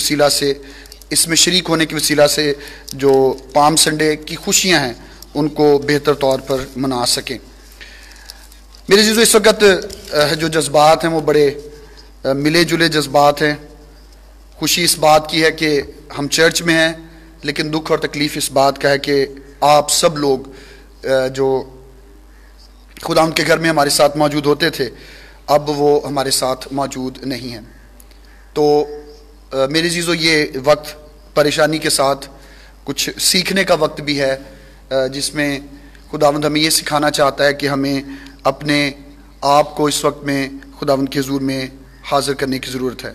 وسیلہ سے، اس میں شریک ہونے کے وسیلہ سے جو پام سنڈے کی خوشیاں ہیں ان کو بہتر طور پر منا سکیں۔ میرے عزیزو، اس وقت جو جذبات ہیں وہ بڑے ملے جلے جذبات ہیں۔ خوشی اس بات کی ہے کہ ہم چرچ میں ہیں، لیکن دکھ اور تکلیف اس بات کا ہے کہ آپ سب لوگ جو خدا ان کے گھر میں ہمارے ساتھ موجود ہوتے تھے اب وہ ہمارے ساتھ موجود نہیں ہیں۔ تو میرے عزیزو، یہ وقت پریشانی کے ساتھ کچھ سیکھنے کا وقت بھی ہے، جس میں خداوند ہمیں یہ سکھانا چاہتا ہے کہ ہمیں اپنے آپ کو اس وقت میں خداوند کے حضور میں حاضر کرنے کی ضرورت ہے۔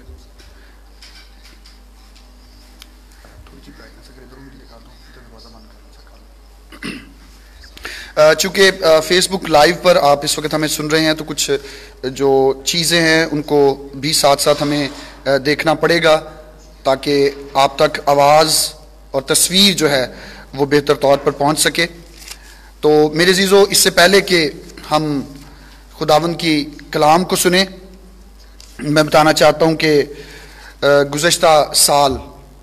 چونکہ فیس بک لائیو پر آپ اس وقت ہمیں سن رہے ہیں تو کچھ جو چیزیں ہیں ان کو بھی ساتھ ساتھ ہمیں دیکھنا پڑے گا تاکہ آپ تک آواز اور تصویر جو ہے وہ بہتر طور پر پہنچ سکے۔ تو میرے عزیزو، اس سے پہلے کہ ہم خداوند کی کلام کو سنیں، میں بتانا چاہتا ہوں کہ گزشتہ سال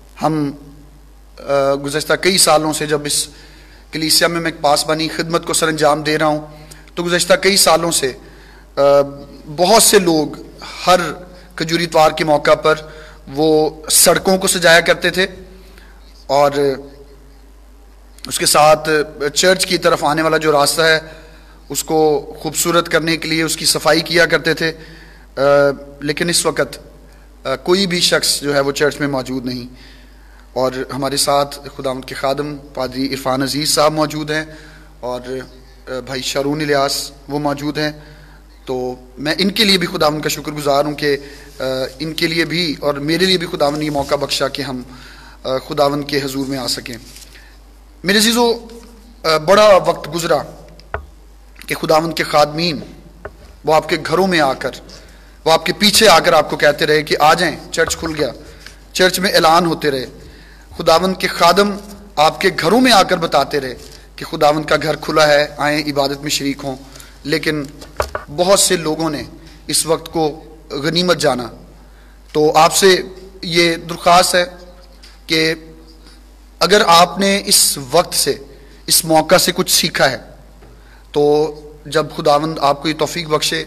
گزشتہ کئی سالوں سے جب اس کلیسیا میں پاسبانی خدمت کو سر انجام دے رہا ہوں تو گزشتہ کئی سالوں سے بہت سے لوگ ہر کھجوری اتوار کے موقع پر وہ سڑکوں کو سجایا کرتے تھے اور اس کے ساتھ چرچ کی طرف آنے والا جو راستہ ہے اس کو خوبصورت کرنے کے لیے اس کی صفائی کیا کرتے تھے، لیکن اس وقت کوئی بھی شخص جو ہے وہ چرچ میں موجود نہیں، اور ہمارے ساتھ خداوند کے خادم پادری عرفان عزیز صاحب موجود ہیں اور بھائی شارون الیاس وہ موجود ہیں۔ تو میں ان کے لیے بھی خداوند کا شکر گزار ہوں کہ ان کے لیے بھی اور میرے لیے بھی خداوند نے یہ موقع بخشا کہ ہم خداوند کے حضور میں آ سکیں۔ میرے عزیزو، بڑا وقت گزرا کہ خداوند کے خادمین وہ آپ کے گھروں میں آ کر، وہ آپ کے پیچھے آ کر آپ کو کہتے رہے کہ آ جائیں، چرچ کھل گیا، چرچ میں اعلان ہوتے رہے۔ خداوند کے خادم آپ کے گھروں میں آ کر بتاتے رہے کہ خداوند کا گھر کھلا ہے، آئیں عبادت میں شریک ہوں، لیکن بہت سے لوگوں نے اس وقت کو غنیمت جانا۔ تو آپ سے یہ درخواست ہے کہ اگر آپ نے اس وقت سے، اس موقع سے کچھ سیکھا ہے تو جب خداوند آپ کو یہ توفیق بخشے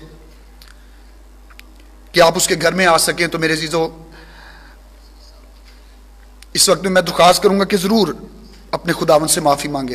کہ آپ اس کے گھر میں آ سکیں تو میرے عزیزو، اس وقت میں درخواست کروں گا کہ ضرور اپنے خداوند سے معافی مانگے،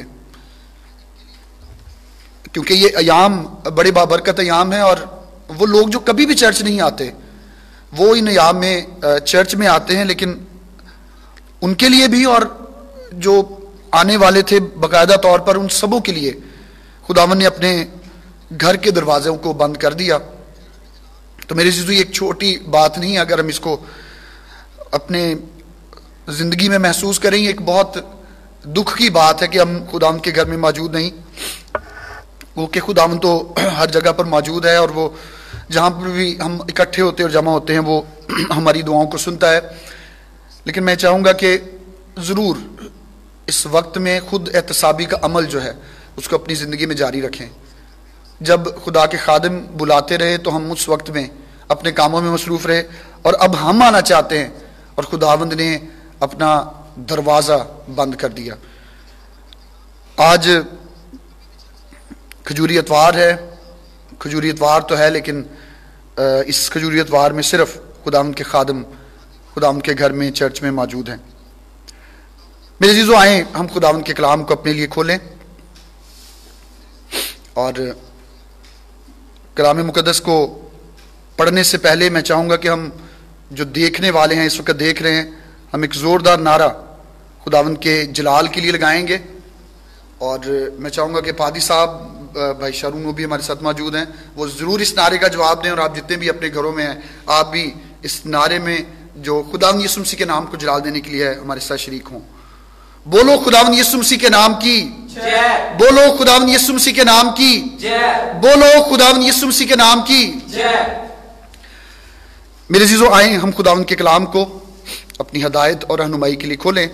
کیونکہ یہ ایام بڑے بابرکت ایام ہیں، اور وہ لوگ جو کبھی بھی چرچ نہیں آتے وہ ان ایام میں چرچ میں آتے ہیں، لیکن ان کے لیے بھی اور جو آنے والے تھے باقاعدہ طور پر ان سبوں کے لیے خداوند نے اپنے گھر کے دروازوں کو بند کر دیا۔ تو میرے عزیزو، یہ ایک چھوٹی بات نہیں ہے، اگر ہم اس کو اپنے زندگی میں محسوس کریں، یہ ایک بہت دکھ کی بات ہے کہ ہم خداوند کے گھر میں موجود نہیں۔ وہ کہ خداوند تو ہر جگہ پر موجود ہے، اور وہ جہاں پر بھی ہم اکٹھے ہوتے ہیں اور جمع ہوتے ہیں وہ ہماری دعاؤں کو سنتا ہے۔ لیکن میں چاہوں گا کہ ضرور اس وقت میں خود احتسابی کا عمل جو ہے اس کو اپنی زندگی میں جاری رکھیں۔ جب خدا کے خادم بلاتے رہے تو ہم اس وقت میں اپنے کاموں میں مصروف رہے، اور اب ہم آنا چاہتے ہیں اور خداوند نے اپنا دروازہ بند کر دیا۔ آج کھجوری اتوار ہے، کھجوری اتوار تو ہے، لیکن اس کھجوری اتوار میں صرف خداوند کے خادم خداوند کے گھر میں چرچ میں موجود ہیں۔ میرے عزیزو، آئیں ہم خداوند کے کلام کو اپنے لیے کھولیں، اور کلام مقدس کو پڑھنے سے پہلے میں چاہوں گا کہ ہم جو دیکھنے والے ہیں، اس وقت دیکھ رہے ہیں، ہم ایک زوردار نعرہ خداوند کے جلال کے لیے لگائیں گے، اور میں چاہوں گا کہ پادری صاحب بھائی شارون وہ بھی ہمارے ساتھ موجود ہیں، وہ ضرور اس نعرے کا جواب دیں، اور آپ جتنے بھی اپنے گھروں میں ہیں آپ بھی اس نعرے میں جو خداوند یسوع مسیح کے نام کو جلال دینے کے لیے ہے ہمارے ساتھ شریک ہوں۔ بولو خداوند یسوع مسیح کے نام کی جے، بولو خداوند یسوع مسیح کے نام کی جے، بولو خداوند یسوع مسیح کے نام کی جے۔ میرے عزیزو، آئیں ہم خداوند کے کلام کو اپنی ہدایت اور رہنمائی کے لیے کھولیں۔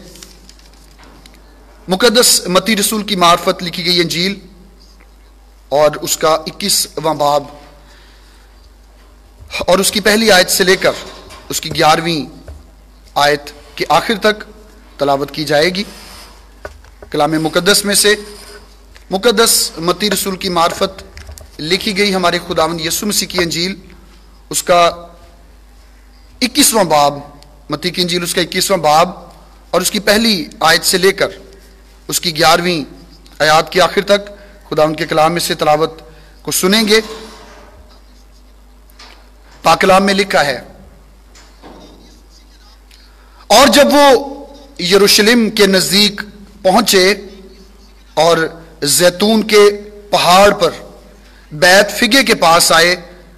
مقدس متی رسول کی معرفت لکھی گئی انجیل اور اس کا 21واں باب اور اس کی پہلی آیت سے لے کر اس کی 11ویں آیت کہ آخر تک تلاوت کی جائے گی۔ کلام مقدس میں سے مقدس متی رسول کی معرفت لکھی گئی ہمارے خداوند یسوع مسیح کی انجیل، اس کا 21واں باب، متی کی انجیل اس کا 21واں باب اور اس کی پہلی آیت سے لے کر اس کی 11ویں آیات کے آخر تک خداوند کے کلام میں سے تلاوت کو سنیں گے۔ پاک کلام میں لکھا ہے، اور جب وہ یروشلم کے نزدیک پہنچے اور زیتون کے پہاڑ پر بیت فگے کے پاس آئے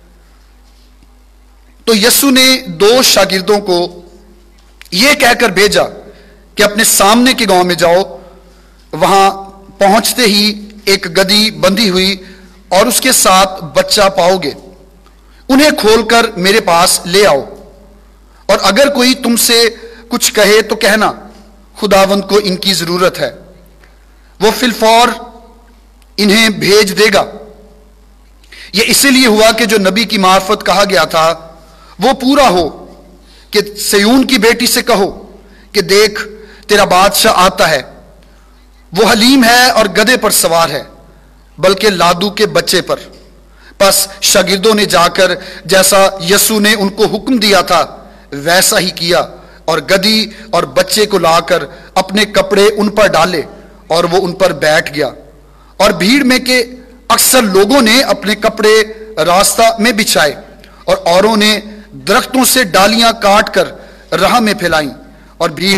تو یسوع نے 2 شاگردوں کو یہ کہہ کر بھیجا کہ اپنے سامنے کے گاؤں میں جاؤ، وہاں پہنچتے ہی ایک گدھی بندھی ہوئی اور اس کے ساتھ بچہ پاؤ گے، انہیں کھول کر میرے پاس لے آؤ، اور اگر کوئی تم سے کچھ کہے تو کہنا خداوند کو ان کی ضرورت ہے، وہ فی الفور انہیں بھیج دے گا۔ یہ اسی لیے ہوا کہ جو نبی کی معرفت کہا گیا تھا وہ پورا ہو کہ سیون کی بیٹی سے کہو کہ دیکھ تیرا بادشاہ آتا ہے، وہ حلیم ہے اور گدھے پر سوار ہے، بلکہ لادو کے بچے پر۔ پس شاگردوں نے جا کر جیسا یسوع نے ان کو حکم دیا تھا ویسا ہی کیا، اور گدھی اور بچے کو لا کر اپنے کپڑے ان پر ڈالے اور وہ ان پر بیٹھ گیا، اور بھیڑ میں کے اکثر لوگوں نے اپنے کپڑے راستہ میں بچھائے اور اوروں نے درختوں سے ڈالیاں کاٹ کر راہ میں پھیلائیں، اور بھیڑ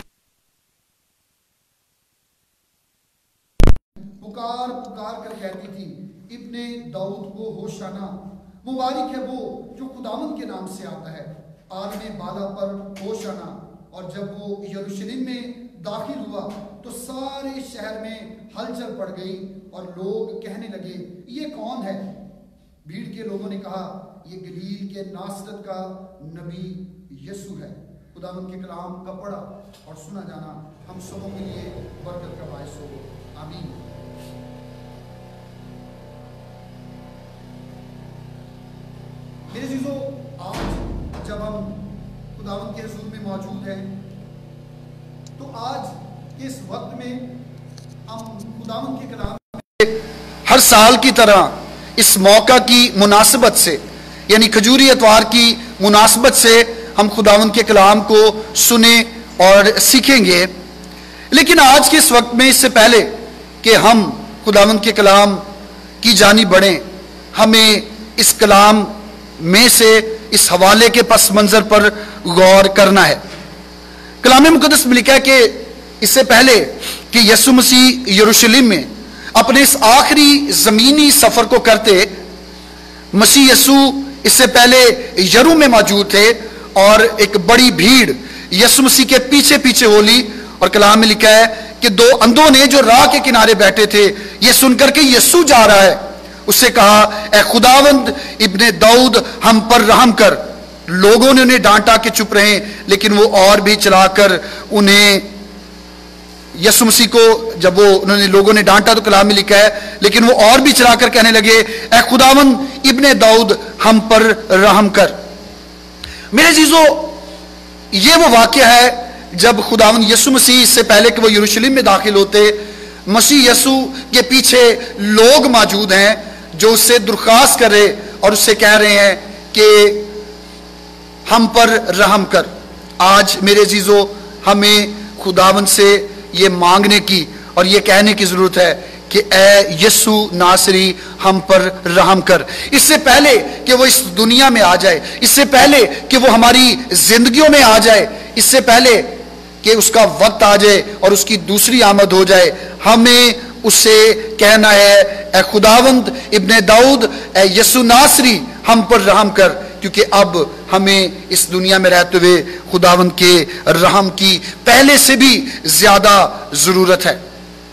پکار پکار کر کہتی تھی ابن داؤد کو ہوشانا، مبارک ہے وہ جو خداوند کے نام سے آتا ہے، عالم بالا پر ہوشانا۔ اور جب وہ یروشلم میں داخل ہوا تو سارے شہر میں ہلچل پڑ گئی اور لوگ کہنے لگے یہ کون ہے؟ بھیڑ کے لوگوں نے کہا یہ گلیل کے ناصرت کا نبی یسوع ہے۔ خداوند کے کلام کا پڑھا اور سنا جانا ہم سبوں کے لیے برکت کا باعث ہو، آمین۔ میرے عزیزو، آج جب ہم خداوند کے حضور میں موجود ہیں تو آج کے اس وقت میں ہم خداوند کے کلام ہر سال کی طرح اس موقع کی مناسبت سے، یعنی کھجوری اتوار کی مناسبت سے ہم خداوند کے کلام کو سنیں اور سیکھیں گے۔ لیکن آج کے اس وقت میں اس سے پہلے کہ ہم خداوند کے کلام کی جانب بڑھیں، ہمیں اس کلام میں سے اس حوالے کے پس منظر پر غور کرنا ہے۔ کلام مقدس میں لکھا ہے کہ اس سے پہلے کہ یسوع مسیح یروشلم میں اپنے اس آخری زمینی سفر کو کرتے، مسیح یسوع اس سے پہلے یرو میں موجود تھے اور ایک بڑی بھیڑ یسوع مسیح کے پیچھے پیچھے ہو لی، اور کلام میں لکھا ہے کہ 2 اندھوں نے جو راہ کے کنارے بیٹھے تھے یہ سن کر کہ یسوع جا رہا ہے، اس سے کہا اے خداوند ابن داؤد ہم پر رحم کر۔ لوگوں نے انہیں ڈانٹا کہ چپ رہیں، لیکن وہ اور بھی چلا کر انہیں یسوع مسیح کو جب لوگوں نے ڈانٹا تو کلام میں لکھا ہے لیکن وہ اور بھی چلا کر کہنے لگے اے خداوند ابن داؤد ہم پر رحم کر۔ میرے عزیزو، یہ وہ واقعہ ہے جب خداوند یسوع مسیح اس سے پہلے کہ وہ یروشلم میں داخل ہوتے، مسیح یسوع کے پیچھے لوگ موجود ہیں جو اس سے درخواست کر رہے اور اس سے کہہ رہے ہیں کہ ہم پر رحم کر۔ آج میرے عزیزو ہمیں خداوند سے یہ مانگنے کی اور یہ کہنے کی ضرورت ہے کہ اے یسوع ناصری ہم پر رحم کر۔ اس سے پہلے کہ وہ اس دنیا میں آ جائے، اس سے پہلے کہ وہ ہماری زندگیوں میں آ جائے، اس سے پہلے کہ اس کا وقت آ جائے اور اس کی دوسری آمد ہو جائے، ہمیں اس سے کہنا ہے اے خداوند ابن داؤد، اے یسوع ناصری ہم پر رحم کر، کیونکہ اب ہمیں اس دنیا میں رہتے ہوئے خداوند کے رحم کی پہلے سے بھی زیادہ ضرورت ہے۔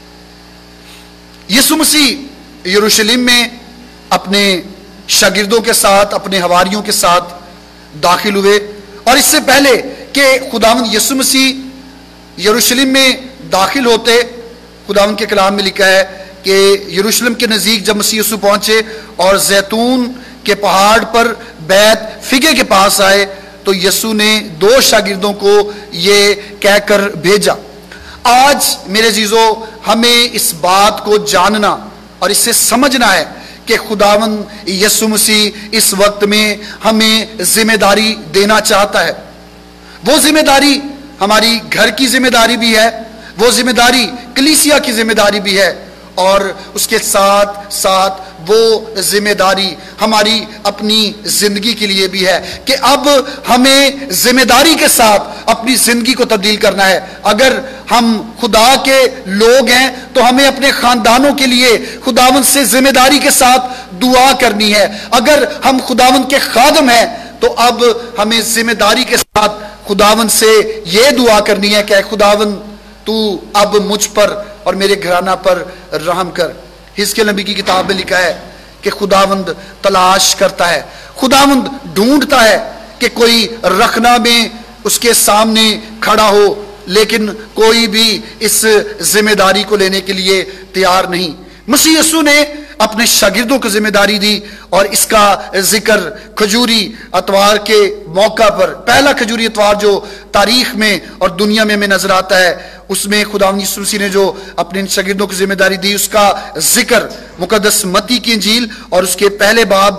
یسوع مسیح یروشلم میں اپنے شاگردوں کے ساتھ، اپنے حواریوں کے ساتھ داخل ہوئے، اور اس سے پہلے کہ خداوند یسوع مسیح یروشلم میں داخل ہوتے، خداوند کے کلام میں لکھا ہے کہ یروشلم کے نزدیک جب مسیح یسوع پہنچے اور زیتون کے پہاڑ پر بیت فگے کے پاس آئے تو یسوع نے 2 شاگردوں کو یہ کہہ کر بھیجا۔ آج میرے عزیزو ہمیں اس بات کو جاننا اور اس سے سمجھنا ہے کہ خداوند یسوع مسیح اس وقت میں ہمیں ذمہ داری دینا چاہتا ہے۔ وہ ذمہ داری ہماری گھر کی ذمہ داری بھی ہے، وہ ذمہ داری کلیسیا کی ذمہ داری بھی ہے، اور اس کے ساتھ ساتھ وہ ذمہ داری ہماری اپنی زندگی کے لیے بھی ہے کہ اب ہمیں ذمہ داری کے ساتھ اپنی زندگی کو تبدیل کرنا ہے۔ اگر ہم خدا کے لوگ ہیں تو ہمیں اپنے خاندانوں کے لیے خداوند سے ذمہ داری کے ساتھ دعا کرنی ہے۔ اگر ہم خداوند کے خادم ہیں تو اب ہمیں ذمہ داری کے ساتھ خداوند سے یہ دعا کرنی ہے کہ اے خداوند تو اب مجھ پر اور میرے گھرانہ پر رحم کر۔ حزقیل نبی کی کتاب میں لکھا ہے کہ خداوند تلاش کرتا ہے، خداوند ڈھونڈتا ہے کہ کوئی رکھنا میں اس کے سامنے کھڑا ہو، لیکن کوئی بھی اس ذمہ داری کو لینے کے لیے تیار نہیں۔ مسیح یسوع نے اپنے شاگردوں کو ذمہ داری دی، اور اس کا ذکر کھجوری اتوار کے موقع پر، پہلا کھجوری اتوار جو تاریخ میں اور دنیا میں ہمیں نظر آتا ہے، اس میں خداوند یسوع مسیح نے جو اپنے شاگردوں کو ذمہ داری دی، اس کا ذکر مقدس متی کی انجیل اور اس کے پہلے باب،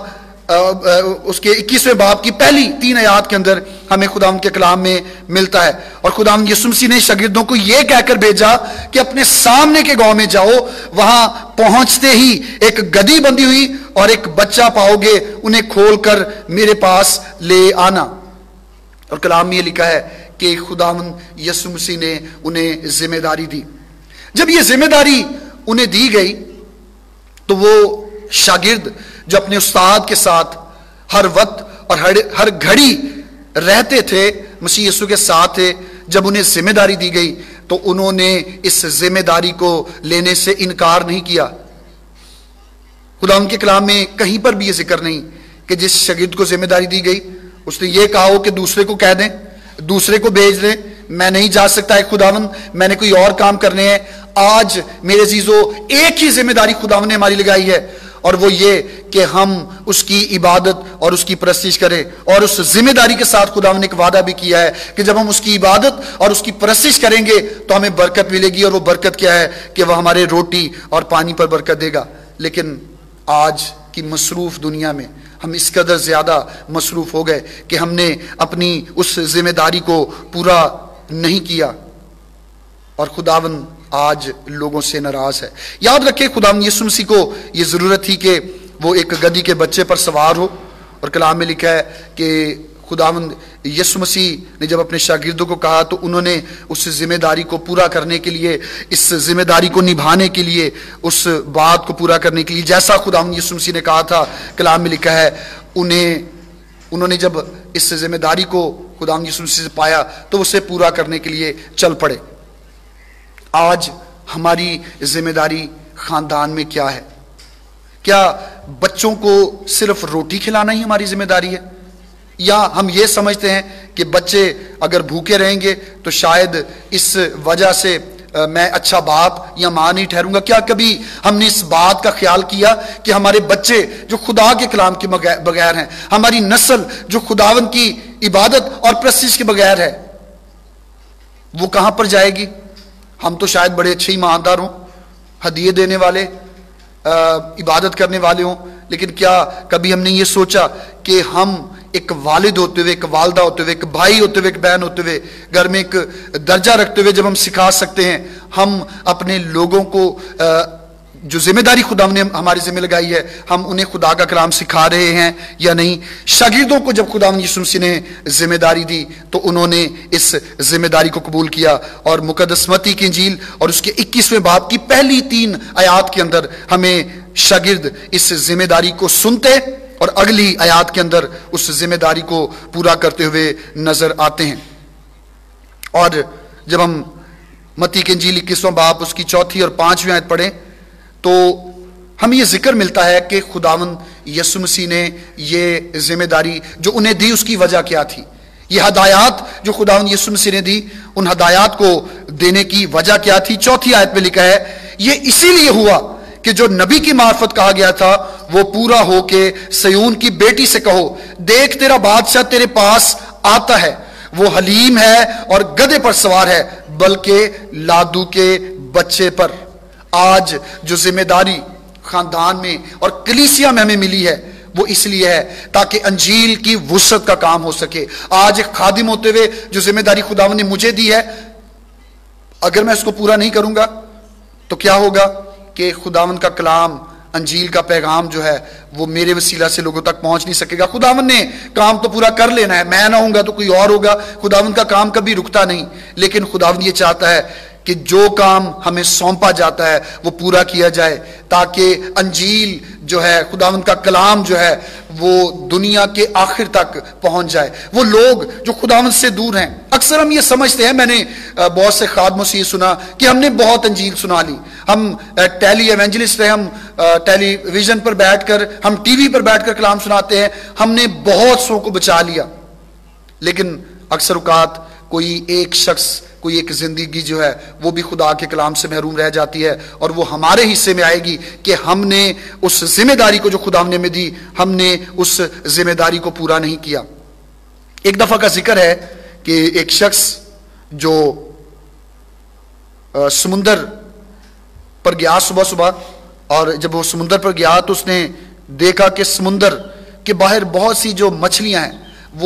اس کے 21ویں باب کی پہلی 3 آیات کے اندر ہمیں خداوند کے کلام میں ملتا ہے۔ اور خداوند یسوع مسیح نے شاگردوں کو یہ کہہ کر بھیجا کہ اپنے سامنے کے گاؤں میں جاؤ، وہاں پہنچتے ہی ایک گدی بندھی ہوئی اور ایک بچہ پاؤ گے، انہیں کھول کر میرے پاس لے آنا۔ اور کلام میں یہ لکھا ہے کہ خداوند یسوع مسیح نے انہیں ذمہ داری دی۔ جب یہ ذمہ داری انہیں دی گئی تو وہ شاگرد جو اپنے استاد کے ساتھ ہر وقت اور ہر گھڑی رہتے تھے، مسیح یسوع کے ساتھ تھے، جب انہیں ذمہ داری دی گئی تو انہوں نے اس ذمہ داری کو لینے سے انکار نہیں کیا۔ خدا ان کے کلام میں کہیں پر بھی یہ ذکر نہیں کہ جس شاگرد کو ذمہ داری دی گئی اس نے یہ کہا ہو کہ دوسرے کو کہہ دیں، دوسرے کو بھیج دیں، میں نہیں جا سکتا ہے خداوند، میں نے کوئی اور کام کرنے ہیں۔ آج میرے عزیزو ایک ہی ذمہ داری خداوند نے ہماری لگائی ہے، اور وہ یہ کہ ہم اس کی عبادت اور اس کی پرستش کریں۔ اور اس ذمہ داری کے ساتھ خداوند نے ایک وعدہ بھی کیا ہے کہ جب ہم اس کی عبادت اور اس کی پرستش کریں گے تو ہمیں برکت ملے گی، اور وہ برکت کیا ہے کہ وہ ہمارے روٹی اور پانی پر برکت دے گا۔ لیکن آج کی مصروف دنیا میں ہم اس قدر زیادہ مصروف ہو گئے کہ ہم نے اپنی اس ذمہ داری کو پورا نہیں کیا، اور خداوند آج لوگوں سے ناراض ہے۔ یاد رکھیں خداوند یسوع مسیح کو یہ ضرورت تھی کہ وہ ایک گدی کے بچے پر سوار ہو، اور کلام میں لکھا ہے کہ خداوند یسوع مسیح نے جب اپنے شاگردوں کو کہا تو انہوں نے اس ذمہ داری کو پورا کرنے کے لیے، اس ذمہ داری کو نبھانے کے لیے، اس بات کو پورا کرنے کے لیے جیسا خداوند یسوع مسیح نے کہا تھا، کلام میں لکھا ہے انہوں نے جب اس ذمہ داری کو خداوند یسوع مسیح سے پایا تو اسے پورا کرنے کے لیے چل پڑے۔ آج ہماری ذمہ داری خاندان میں کیا ہے؟ کیا بچوں کو صرف روٹی کھلانا ہی ہماری ذمہ داری ہے؟ یا ہم یہ سمجھتے ہیں کہ بچے اگر بھوکے رہیں گے تو شاید اس وجہ سے میں اچھا باپ یا ماں نہیں ٹھہروں گا؟ کیا کبھی ہم نے اس بات کا خیال کیا کہ ہمارے بچے جو خدا کے کلام کے بغیر ہیں، ہماری نسل جو خداوند کی عبادت اور پرستش کے بغیر ہے، وہ کہاں پر جائے گی؟ ہم تو شاید بڑے اچھے ایماندار ہوں، ہدیے دینے والے، عبادت کرنے والے ہوں، لیکن کیا کبھی ہم نے یہ سوچا کہ ہم ایک والد ہوتے ہوئے، ایک والدہ ہوتے ہوئے، ایک بھائی ہوتے ہوئے، ایک بہن ہوتے ہوئے، گھر میں ایک درجہ رکھتے ہوئے جب ہم سکھا سکتے ہیں، ہم اپنے لوگوں کو جو ذمہ داری خدا نے ہماری ذمہ لگائی ہے، ہم انہیں خدا کا کلام سکھا رہے ہیں یا نہیں؟ شاگردوں کو جب خدا یسوع مسیح نے ذمہ داری دی تو انہوں نے اس ذمہ داری کو قبول کیا، اور مقدس متی کی انجیل اور اس کے 21ویں باب کی پہلی 3 آیات کے اندر ہمیں شاگرد اس ذمہ داری کو سنتے اور اگلی آیات کے اندر اس ذمہ داری کو پورا کرتے ہوئے نظر آتے ہیں۔ اور جب ہم متی کی انجیل 21واں باب اس کی 4 اور 5 آیت پڑھیں تو ہمیں یہ ذکر ملتا ہے کہ خداوند یسوع مسیح نے یہ ذمہ داری جو انہیں دی اس کی وجہ کیا تھی۔ یہ ہدایات جو خداوند یسوع مسیح نے دی، ان ہدایات کو دینے کی وجہ کیا تھی؟ 4 آیت میں لکھا ہے، یہ اسی لیے ہوا کہ جو نبی کی معرفت کہا گیا تھا وہ پورا ہو کے سیون کی بیٹی سے کہو، دیکھ تیرا بادشاہ تیرے پاس آتا ہے، وہ حلیم ہے اور گدھے پر سوار ہے، بلکہ لادو کے بچے پر۔ آج جو ذمہ داری خاندان میں اور کلیسیا میں ہمیں ملی ہے وہ اس لیے ہے تاکہ انجیل کی وسعت کا کام ہو سکے۔ آج ایک خادم ہوتے ہوئے جو ذمہ داری خداوند نے مجھے دی ہے، اگر میں اس کو پورا نہیں کروں گا تو کیا ہوگا کہ خداوند کا کلام، انجیل کا پیغام جو ہے وہ میرے وسیلہ سے لوگوں تک پہنچ نہیں سکے گا۔ خداوند نے کام تو پورا کر لینا ہے، میں نہ ہوں گا تو کوئی اور ہوگا، خداوند کا کام کبھی رکتا نہیں، لیکن خداوند یہ چاہتا ہے کہ جو کام ہمیں سونپا جاتا ہے وہ پورا کیا جائے، تاکہ انجیل جو ہے، خداوند کا کلام جو ہے وہ دنیا کے آخر تک پہنچ جائے۔ وہ لوگ جو خداوند سے دور ہیں، اکثر ہم یہ سمجھتے ہیں، میں نے بہت سے خادموں سے یہ سنا کہ ہم نے بہت انجیل سنا لی، ہم ٹیلی ایونجلسٹ ہیں، ہم ٹیلی ویژن پر بیٹھ کر، ہم ٹی وی پر بیٹھ کر کلام سناتے ہیں، ہم نے بہت سو کو بچا لیا۔ لیکن اکثر اوقات کوئی ایک شخص، کوئی ایک زندگی جو ہے وہ بھی خدا کے کلام سے محروم رہ جاتی ہے، اور وہ ہمارے حصے میں آئے گی کہ ہم نے اس ذمہ داری کو جو خدا نے ہمیں دی، ہم نے اس ذمہ داری کو پورا نہیں کیا۔ ایک دفعہ کا ذکر ہے کہ ایک شخص جو سمندر پر گیا صبح صبح، اور جب وہ سمندر پر گیا تو اس نے دیکھا کہ سمندر کے باہر بہت سی جو مچھلیاں ہیں، وہ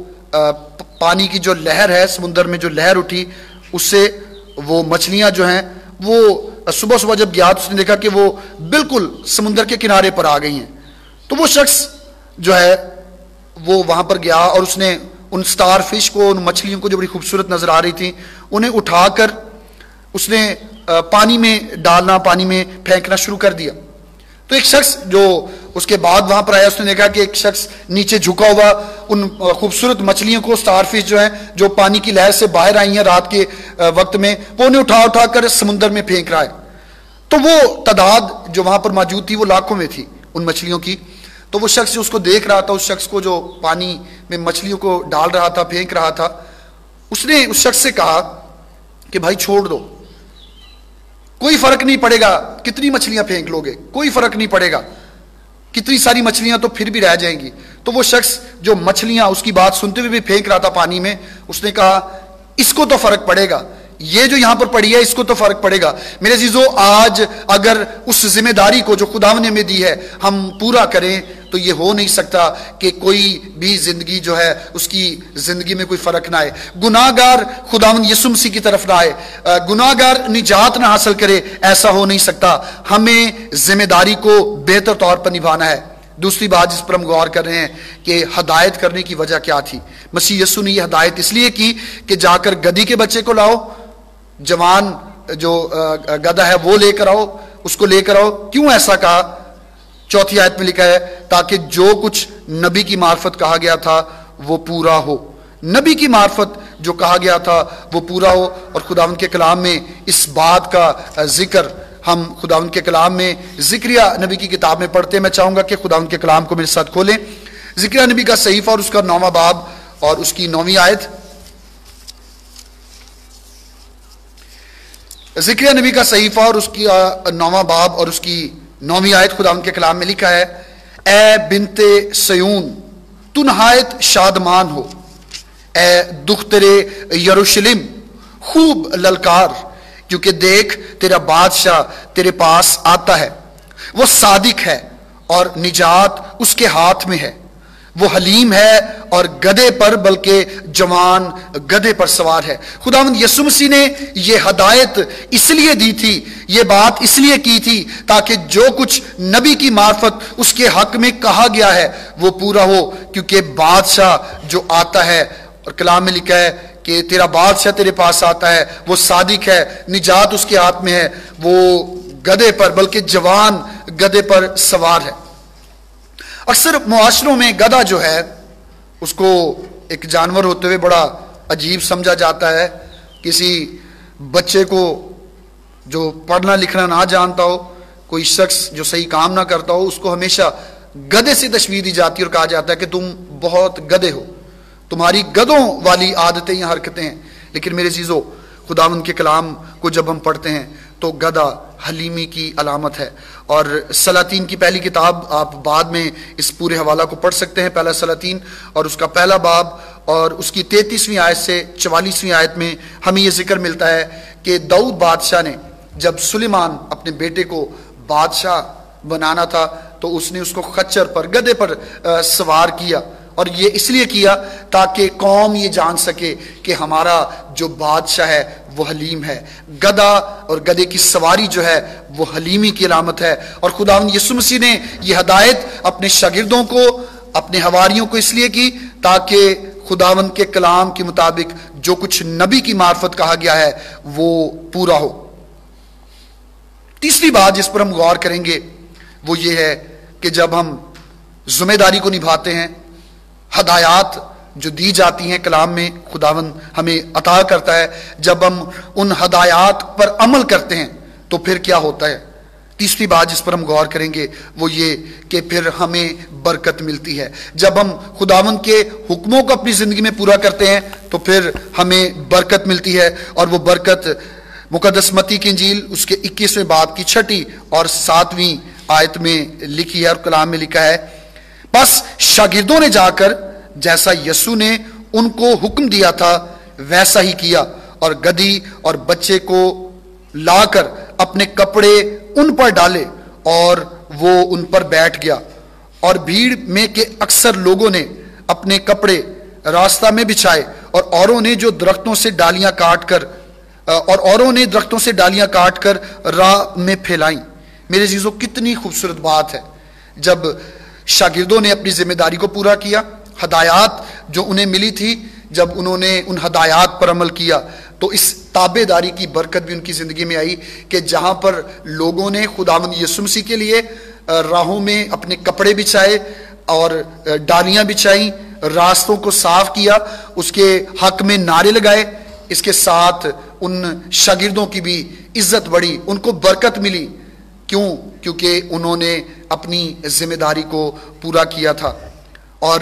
پانی کی جو لہر ہے، سمندر میں جو لہر اٹھی اس سے وہ مچھلیاں جو ہیں وہ صبح صبح جب گیا تو اس نے دیکھا کہ وہ بالکل سمندر کے کنارے پر آ گئی ہیں۔ تو وہ شخص جو ہے وہ وہاں پر گیا اور اس نے ان سٹار فش کو، ان مچھلیوں کو جو بڑی خوبصورت نظر آ رہی تھیں، انہیں اٹھا کر اس نے پانی میں ڈالنا، پانی میں پھینکنا شروع کر دیا۔ تو ایک شخص جو اس کے بعد وہاں پر آیا، اس نے دیکھا کہ ایک شخص نیچے جھکا ہوا ان خوبصورت مچھلیوں کو، سٹار فش جو ہیں جو پانی کی لہر سے باہر آئی ہیں رات کے وقت میں، وہ انہیں اٹھا اٹھا کر سمندر میں پھینک رہا ہے۔ تو وہ تعداد جو وہاں پر موجود تھی وہ لاکھوں میں تھی ان مچھلیوں کی۔ تو وہ شخص جو اس کو دیکھ رہا تھا، اس شخص کو جو پانی میں مچھلیوں کو ڈال رہا تھا، پھینک رہا تھا، اس نے اس شخص سے کہا کہ بھائی چھوڑ دو، کوئی فرق نہیں پڑے گا کتنی مچھلیاں پھینک لو گے، کوئی فرق نہیں پڑے گا، کتنی ساری مچھلیاں تو پھر بھی رہ جائیں گی۔ تو وہ شخص جو مچھلیاں اس کی بات سنتے ہوئے بھی پھینک رہا تھا پانی میں، اس نے کہا اس کو تو فرق پڑے گا، یہ جو یہاں پر پڑی ہے اس کو تو فرق پڑے گا۔ میرے عزیزو، آج اگر اس ذمہ داری کو جو خدا نے ہمیں دی ہے ہم پورا کریں تو یہ ہو نہیں سکتا کہ کوئی بھی زندگی جو ہے اس کی زندگی میں کوئی فرق نہ آئے، گناہ گار خداوند یسوع مسیح کی طرف نہ آئے، گناہ گار نجات نہ حاصل کرے، ایسا ہو نہیں سکتا۔ ہمیں ذمہ داری کو بہتر طور پر نبھانا ہے۔ دوسری بات جس پر ہم غور کر رہے ہیں کہ ہدایت کرنے کی وجہ کیا تھی۔ مسیح یسوع نے یہ ہدایت اس لیے کی کہ جا کر گدھی کے بچے کو لاؤ، جوان جو گدھا ہے وہ لے کر آؤ، اس کو لے کر آؤ۔ کیوں ایسا کہا؟ چوتھی آیت میں لکھا ہے تاکہ جو کچھ نبی کی معرفت کہا گیا تھا وہ پورا ہو۔ نبی کی معرفت جو کہا گیا تھا وہ پورا ہو، اور خداوند کے کلام میں اس بات کا ذکر ہم خداوند کے کلام میں ذکریہ نبی کی کتاب میں پڑھتے ہیں۔ میں چاہوں گا کہ خداوند کے کلام کو میرے ساتھ کھولیں، ذکریہ نبی کا صحیفہ اور اس کا 9واں باب اور اس کی 9ویں آیت۔ ذکریہ نبی کا صحیفہ اور اس کی 9واں باب اور اس کی 9ویں آیت، خداوند کے کلام میں لکھا ہے، اے بنت سیون تو نہایت شادمان ہو، اے دختر یروشلم خوب للکار، کیونکہ دیکھ تیرا بادشاہ تیرے پاس آتا ہے، وہ صادق ہے اور نجات اس کے ہاتھ میں ہے، وہ حلیم ہے اور گدھے پر بلکہ جوان گدھے پر سوار ہے۔ خداوند یسوع مسیح نے یہ ہدایت اس لیے دی تھی، یہ بات اس لیے کی تھی تاکہ جو کچھ نبی کی معرفت اس کے حق میں کہا گیا ہے وہ پورا ہو، کیونکہ بادشاہ جو آتا ہے، اور کلام میں لکھا ہے کہ تیرا بادشاہ تیرے پاس آتا ہے، وہ صادق ہے، نجات اس کے ہاتھ میں ہے، وہ گدھے پر بلکہ جوان گدھے پر سوار ہے۔ اکثر معاشروں میں گدھا جو ہے اس کو ایک جانور ہوتے ہوئے بڑا عجیب سمجھا جاتا ہے۔ کسی بچے کو جو پڑھنا لکھنا نہ جانتا ہو، کوئی شخص جو صحیح کام نہ کرتا ہو، اس کو ہمیشہ گدھے سے تشبیہ دی جاتی ہے اور کہا جاتا ہے کہ تم بہت گدھے ہو، تمہاری گدھوں والی عادتیں یا حرکتیں ہیں۔ لیکن میرے عزیزو، خداوند کے کلام کو جب ہم پڑھتے ہیں تو گدھا حلیمی کی علامت ہے۔ اور سلاطین کی پہلی کتاب آپ بعد میں اس پورے حوالہ کو پڑھ سکتے ہیں، پہلا سلاطین اور اس کا پہلا باب اور اس کی 33ویں آیت سے 44ویں آیت میں ہمیں یہ ذکر ملتا ہے کہ داؤد بادشاہ نے جب سلیمان اپنے بیٹے کو بادشاہ بنانا تھا تو اس نے اس کو خچر پر، گدھے پر سوار کیا، اور یہ اس لیے کیا تاکہ قوم یہ جان سکے کہ ہمارا جو بادشاہ ہے وہ حلیم ہے۔ گدھا اور گدھے کی سواری جو ہے وہ حلیمی کی علامت ہے، اور خداوند یسوع مسیح نے یہ ہدایت اپنے شاگردوں کو، اپنے حواریوں کو اس لیے کی تاکہ خداوند کے کلام کے مطابق جو کچھ نبی کی معرفت کہا گیا ہے وہ پورا ہو۔ تیسری بات جس پر ہم غور کریں گے وہ یہ ہے کہ جب ہم ذمہ داری کو نبھاتے ہیں، ہدایات جو دی جاتی ہیں کلام میں خداوند ہمیں عطا کرتا ہے، جب ہم ان ہدایات پر عمل کرتے ہیں تو پھر کیا ہوتا ہے؟ تیسری بات جس پر ہم غور کریں گے وہ یہ کہ پھر ہمیں برکت ملتی ہے۔ جب ہم خداوند کے حکموں کو اپنی زندگی میں پورا کرتے ہیں تو پھر ہمیں برکت ملتی ہے، اور وہ برکت مقدس متی کی انجیل اس کے 21ویں باب کی 6 اور 7ویں آیت میں لکھی ہے، اور کلام میں لکھا ہے، بس شاگردوں نے جا کر جیسا یسوع نے ان کو حکم دیا تھا ویسا ہی کیا، اور گدھی اور بچے کو لا کر اپنے کپڑے ان پر ڈالے اور وہ ان پر بیٹھ گیا، اور بھیڑ میں کے اکثر لوگوں نے اپنے کپڑے راستہ میں بچھائے، اور اوروں نے درختوں سے ڈالیاں کاٹ کر راہ میں پھیلائیں۔ میرے عزیزو، کتنی خوبصورت بات ہے جب شاگردوں نے اپنی ذمہ داری کو پورا کیا، ہدایات جو انہیں ملی تھی جب انہوں نے ان ہدایات پر عمل کیا تو اس تابع داری کی برکت بھی ان کی زندگی میں آئی کہ جہاں پر لوگوں نے خداوند یسوع مسیح کے لیے راہوں میں اپنے کپڑے بچھائے اور ڈالیاں بچھائیں، راستوں کو صاف کیا، اس کے حق میں نعرے لگائے، اس کے ساتھ ان شاگردوں کی بھی عزت بڑھی، ان کو برکت ملی۔ کیوں؟ کیونکہ انہوں نے اپنی ذمہ داری کو پورا کیا تھا۔ اور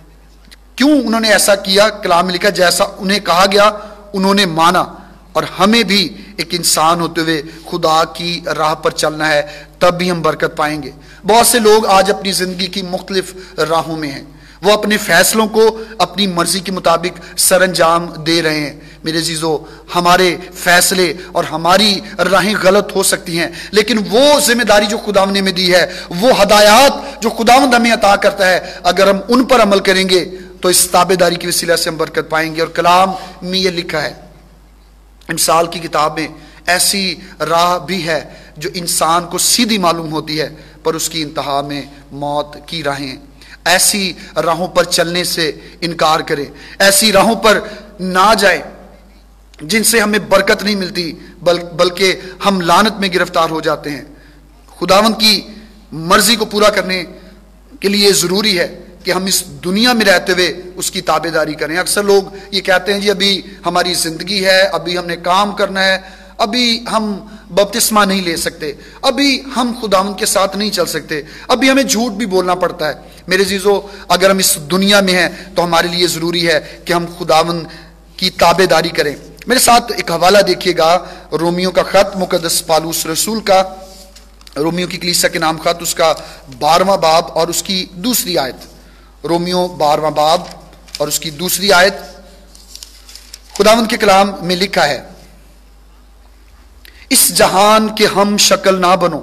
کیوں انہوں نے ایسا کیا؟ کلام میں لکھا جیسا انہیں کہا گیا انہوں نے مانا، اور ہمیں بھی ایک انسان ہوتے ہوئے خدا کی راہ پر چلنا ہے، تب بھی ہم برکت پائیں گے۔ بہت سے لوگ آج اپنی زندگی کی مختلف راہوں میں ہیں، وہ اپنے فیصلوں کو اپنی مرضی کے مطابق سر انجام دے رہے ہیں۔ میرے عزیزو، ہمارے فیصلے اور ہماری راہیں غلط ہو سکتی ہیں، لیکن وہ ذمہ داری جو خداوند نے ہمیں دی ہے، وہ ہدایات جو خداوند ہمیں عطا کرتا ہے، اگر ہم ان پر عمل کریں گے تو اس تابع داری کی وسیلہ سے ہم برکت پائیں گے۔ اور کلام میں یہ لکھا ہے، امثال کی کتاب میں، ایسی راہ بھی ہے جو انسان کو سیدھی معلوم ہوتی ہے پر اس کی انتہا میں موت کی راہیں ہیں۔ ایسی راہوں پر چلنے سے انکار کریں، ایسی راہوں پر نہ جائیں جن سے ہمیں برکت نہیں ملتی بلکہ ہم لعنت میں گرفتار ہو جاتے ہیں۔ خداوند کی مرضی کو پورا کرنے کے لیے ضروری ہے کہ ہم اس دنیا میں رہتے ہوئے اس کی تابع داری کریں۔ اکثر لوگ یہ کہتے ہیں جی ابھی ہماری زندگی ہے، ابھی ہم نے کام کرنا ہے، ابھی ہم بپتسمہ نہیں لے سکتے، ابھی ہم خداوند کے ساتھ نہیں چل سکتے، ابھی ہمیں جھوٹ بھی بولنا پڑتا ہے۔ میرے عزیزو، اگر ہم اس دنیا میں ہیں تو ہمارے لیے ضروری ہے کہ ہم خداوند کی تابع داری کریں۔ میرے ساتھ ایک حوالہ دیکھیے گا، رومیو کا خط، مقدس پالوس رسول کا رومیو کی کلیسیا کے نام خط، اس کا 12واں باب اور اس کی 2 آیت۔ رومیو 12واں باب اور اس کی 2 آیت، خداوند کے کلام میں لکھا ہے، اس جہان کے ہم شکل نہ بنو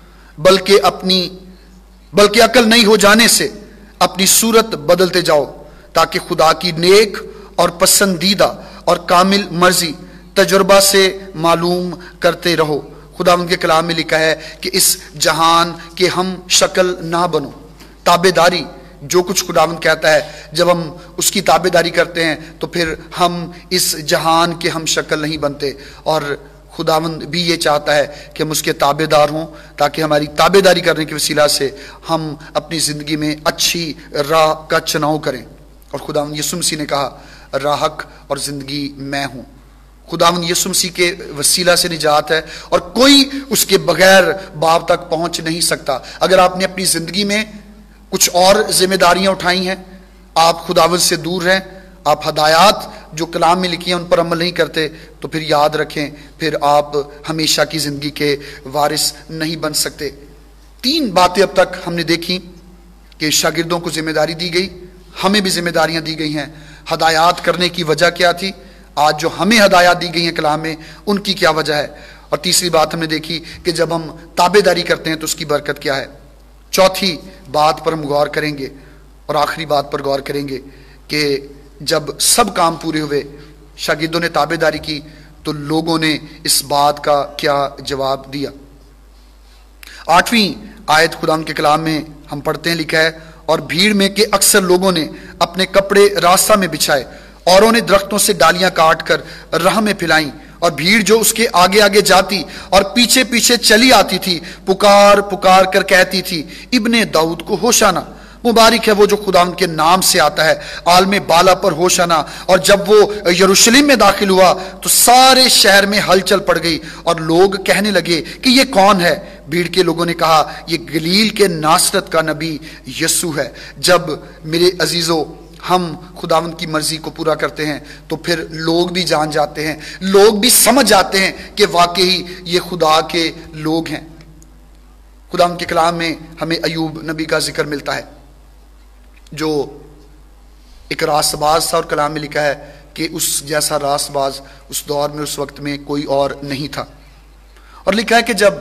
بلکہ عقل نہیں ہو جانے سے اپنی صورت بدلتے جاؤ تاکہ خدا کی نیک اور پسندیدہ اور کامل مرضی تجربہ سے معلوم کرتے رہو۔ خداوند کے کلام میں لکھا ہے کہ اس جہان کے ہم شکل نہ بنو۔ تابع داری، جو کچھ خداوند کہتا ہے، جب ہم اس کی تابع داری کرتے ہیں تو پھر ہم اس جہان کے ہم شکل نہیں بنتے، اور خداوند بھی یہ چاہتا ہے کہ ہم اس کے تابع دار ہوں تاکہ ہماری تابع داری کرنے کے وسیلہ سے ہم اپنی زندگی میں اچھی راہ کا چناؤ کریں۔ اور خداوند یسوع مسیح نے کہا، راہ، حق اور زندگی میں ہوں۔ خداوند یسوع مسیح کے وسیلہ سے نجات ہے، اور کوئی اس کے بغیر باپ تک پہنچ نہیں سکتا۔ اگر آپ نے اپنی زندگی میں کچھ اور ذمہ داریاں اٹھائی ہیں، آپ خداوند سے دور ہیں، آپ ہدایات جو کلام میں لکھی ہیں ان پر عمل نہیں کرتے تو پھر یاد رکھیں پھر آپ ہمیشہ کی زندگی کے وارث نہیں بن سکتے۔ 3 باتیں اب تک ہم نے دیکھی کہ شاگردوں کو ذمہ داری دی گئی، ہمیں بھی ذمہ داریاں دی گئی ہیں۔ ہدایات کرنے کی وجہ کیا تھی؟ آج جو ہمیں ہدایات دی گئی ہیں کلام میں ان کی کیا وجہ ہے؟ اور تیسری بات ہم نے دیکھی کہ جب ہم تابع داری کرتے ہیں تو اس کی برکت کیا ہے۔ چوتھی بات پر ہم غور کریں گے اور آخری بات پر غور کریں گے کہ جب سب کام پورے ہوئے، شاگردوں نے تابع داری کی تو لوگوں نے اس بات کا کیا جواب دیا۔ 8ویں آیت خدا کے کلام میں ہم پڑھتے ہیں، لکھا ہے اور بھیڑ میں کے اکثر لوگوں نے اپنے کپڑے راستہ میں بچھائے، اوروں نے درختوں سے ڈالیاں کاٹ کر راہ میں پھیلائیں، اور بھیڑ جو اس کے آگے آگے جاتی اور پیچھے پیچھے چلی آتی تھی پکار پکار کر کہتی تھی، ابن داؤد کو ہوشانا، مبارک ہے وہ جو خدا ان کے نام سے آتا ہے، عالم بالا پر ہوشانا۔ اور جب وہ یروشلم میں داخل ہوا تو سارے شہر میں ہلچل پڑ گئی اور لوگ کہنے لگے کہ یہ کون ہے؟ بھیڑ کے لوگوں نے کہا یہ گلیل کے ناصرت کا نبی یسوع ہے۔ جب میرے عزیزو ہم خداوند کی مرضی کو پورا کرتے ہیں تو پھر لوگ بھی جان جاتے ہیں، لوگ بھی سمجھ جاتے ہیں کہ واقعی یہ خدا کے لوگ ہیں۔ خداوند کے کلام میں ہمیں ایوب نبی کا ذکر ملتا ہے جو ایک راست باز تھا، اور کلام میں لکھا ہے کہ اس جیسا راست باز اس دور میں اس وقت میں کوئی اور نہیں تھا۔ اور لکھا ہے کہ جب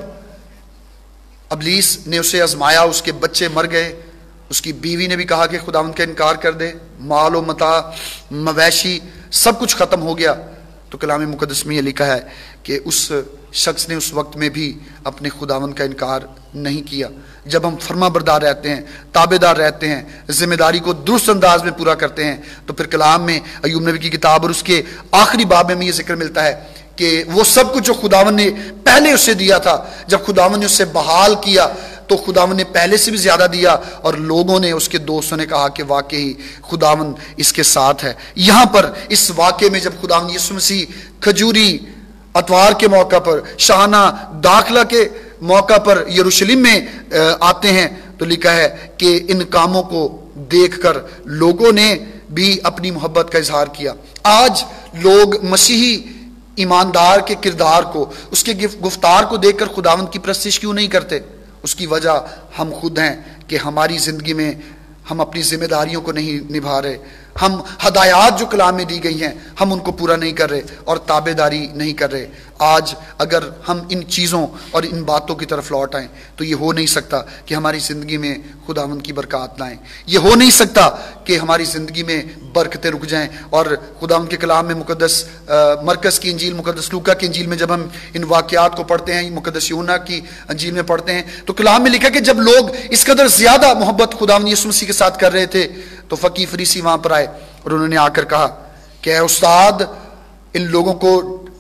ابلیس نے اسے آزمایا، اس کے بچے مر گئے، اس کی بیوی نے بھی کہا کہ خداوند کا انکار کر دے، مال و متاع مویشی سب کچھ ختم ہو گیا، تو کلام مقدس میں یہ لکھا ہے کہ اس شخص نے اس وقت میں بھی اپنے خداوند کا انکار نہیں کیا۔ جب ہم فرما بردار رہتے ہیں، تابع دار رہتے ہیں، ذمہ داری کو درست انداز میں پورا کرتے ہیں، تو پھر کلام میں ایوب نبی کی کتاب اور اس کے آخری باب میں یہ ذکر ملتا ہے کہ وہ سب کچھ جو خداوند نے پہلے اسے دیا تھا، جب خداوند نے اسے بحال کیا تو خداوند نے پہلے سے بھی زیادہ دیا، اور لوگوں نے، اس کے دوستوں نے کہا کہ واقعی خداوند اس کے ساتھ ہے۔ یہاں پر اس واقعے میں جب خداوند یسوع مسیح کھجوری اتوار کے موقع پر، شاہانہ داخلہ کے موقع پر یروشلم میں آتے ہیں تو لکھا ہے کہ ان کاموں کو دیکھ کر لوگوں نے بھی اپنی محبت کا اظہار کیا۔ آج لوگ مسیحی ایماندار کے کردار کو، اس کے گفتار کو دیکھ کر خداوند کی پرستش کیوں نہیں کرتے؟ اس کی وجہ ہم خود ہیں کہ ہماری زندگی میں ہم اپنی ذمہ داریوں کو نہیں نبھا رہے، ہم ہدایات جو کلام میں دی گئی ہیں ہم ان کو پورا نہیں کر رہے اور تابع داری نہیں کر رہے۔ آج اگر ہم ان چیزوں اور ان باتوں کی طرف لوٹ آئیں تو یہ ہو نہیں سکتا کہ ہماری زندگی میں خداوند کی برکات نہ آئیں، یہ ہو نہیں سکتا کہ ہماری زندگی میں برکتیں رک جائیں۔ اور خداوند کے کلام میں مقدس مرکز کی انجیل، مقدس لوکا کی انجیل میں جب ہم ان واقعات کو پڑھتے ہیں، مقدس یوحنا کی انجیل میں پڑھتے ہیں تو کلام میں لکھا کہ جب لوگ اس قدر زیادہ محبت خداوند یسوع مسیح کے ساتھ کر رہے تھے تو فقیہ فریسی وہاں پر آئے اور انہوں نے آ کر کہا کہ اے استاد، ان لوگوں کو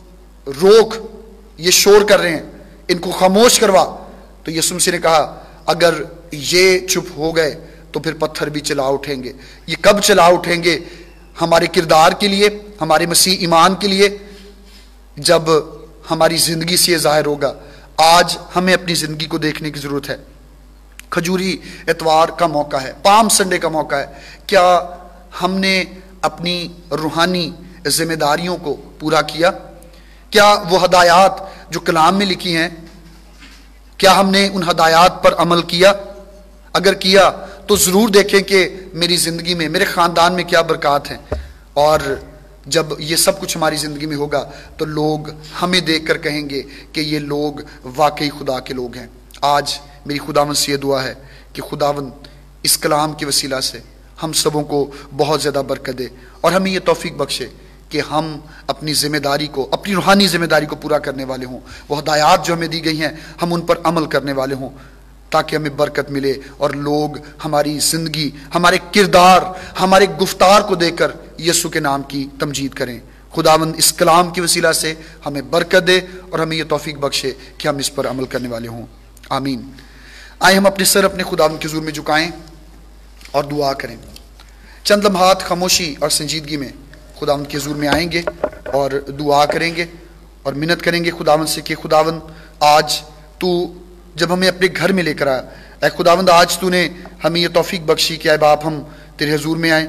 روک، یہ شور کر رہے ہیں، ان کو خاموش کروا۔ تو یسوع مسیح نے کہا اگر یہ چپ ہو گئے تو پھر پتھر بھی چلا اٹھیں گے۔ یہ کب چلا اٹھیں گے؟ ہمارے کردار کے لیے، ہمارے مسیح ایمان کے لیے، جب ہماری زندگی سے یہ ظاہر ہوگا۔ آج ہمیں اپنی زندگی کو دیکھنے کی ضرورت ہے۔ کھجوری اتوار کا موقع ہے، پام سنڈے کا موقع ہے، کیا ہم نے اپنی روحانی ذمہ داریوں کو پورا کیا؟ کیا وہ ہدایات جو کلام میں لکھی ہیں، کیا ہم نے ان ہدایات پر عمل کیا؟ اگر کیا تو ضرور دیکھیں کہ میری زندگی میں، میرے خاندان میں کیا برکات ہیں، اور جب یہ سب کچھ ہماری زندگی میں ہوگا تو لوگ ہمیں دیکھ کر کہیں گے کہ یہ لوگ واقعی خدا کے لوگ ہیں۔ آج میری خداوند سے یہ دعا ہے کہ خداوند اس کلام کے وسیلہ سے ہم سبوں کو بہت زیادہ برکت دے اور ہمیں یہ توفیق بخشے کہ ہم اپنی ذمہ داری کو، اپنی روحانی ذمہ داری کو پورا کرنے والے ہوں، وہ ہدایات جو ہمیں دی گئی ہیں ہم ان پر عمل کرنے والے ہوں، تاکہ ہمیں برکت ملے اور لوگ ہماری زندگی، ہمارے کردار، ہمارے گفتار کو دیکھ کر یسوع کے نام کی تمجید کریں۔ خداوند اس کلام کے وسیلہ سے ہمیں برکت دے اور ہمیں یہ توفیق بخشے کہ ہم اس پر عمل کرنے والے ہوں، آمین۔ آئے ہم اپنے سر اپنے خداوند کے حضور میں جھکائیں اور دعا کریں۔ چند لمحات خاموشی اور سنجیدگی میں خداوند کے حضور میں آئیں گے اور دعا کریں گے اور منت کریں گے خداوند سے کہ خداوند آج تو جب ہمیں اپنے گھر میں لے کر آیا، اے خداوند آج تو نے ہمیں یہ توفیق بخشی کہ اے باپ ہم تیرے حضور میں آئیں،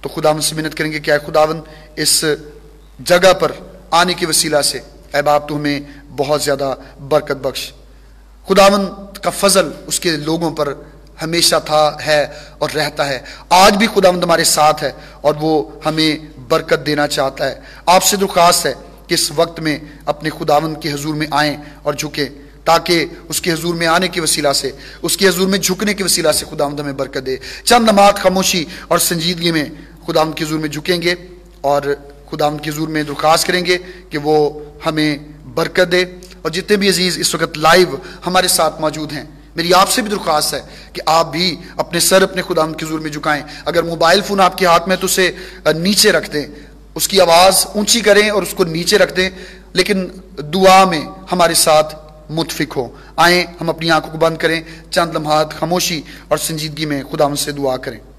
تو خداوند سے منت کریں گے کہ اے خداوند اس جگہ پر آنے کے وسیلہ سے اے باپ تو ہمیں بہت زیادہ برکت بخش. خداوند کا فضل اس کے لوگوں پر ہمیشہ تھا، ہے اور رہتا ہے. آج بھی خداوند ہمارے ساتھ ہے اور وہ ہمیں برکت دینا چاہتا ہے. آپ سے درخواست ہے کہ اس وقت میں اپنے خداوند کے حضور میں آئیں اور جھکیں، تاکہ اس کے حضور میں آنے کے وسیلہ سے، اس کے حضور میں جھکنے کے وسیلہ سے خداوند ہمیں برکت دے. چند لمحات خاموشی اور سنجیدگی میں خداوند کے حضور میں جھکیں گے اور خداوند کے حضور میں درخواست کریں گے کہ وہ ہمیں برکت دے. اور جتنے بھی عزیز اس وقت لائیو ہمارے ساتھ موجود ہیں، میری آپ سے بھی درخواست ہے کہ آپ بھی اپنے سر اپنے خداوند کے حضور میں جھکائیں. اگر موبائل فون آپ کے ہاتھ میں تو اسے نیچے رکھ دیں، اس کی آواز اونچی کریں اور اس کو نیچے رکھ دیں، لیکن دعا میں ہمارے ساتھ متفق ہو. آئیں ہم اپنی آنکھوں کو بند کریں، چند لمحات خاموشی اور سنجیدگی میں خداوند سے دعا کریں.